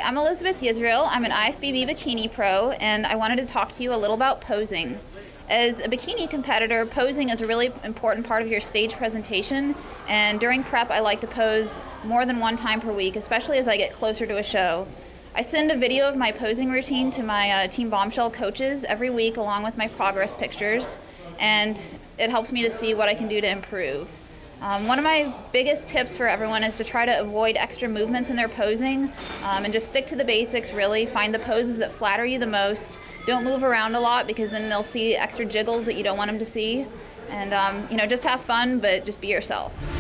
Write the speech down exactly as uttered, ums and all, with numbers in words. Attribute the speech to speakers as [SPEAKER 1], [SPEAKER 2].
[SPEAKER 1] I'm Elizabeth Yisrael. I'm an I F B B bikini pro, and I wanted to talk to you a little about posing. As a bikini competitor, posing is a really important part of your stage presentation, and during prep I like to pose more than one time per week, especially as I get closer to a show. I send a video of my posing routine to my uh, Team Bombshell coaches every week along with my progress pictures, and it helps me to see what I can do to improve. Um, one of my biggest tips for everyone is to try to avoid extra movements in their posing um, and just stick to the basics, really. Find the poses that flatter you the most. Don't move around a lot because then they'll see extra jiggles that you don't want them to see. And um, you know, just have fun, but just be yourself.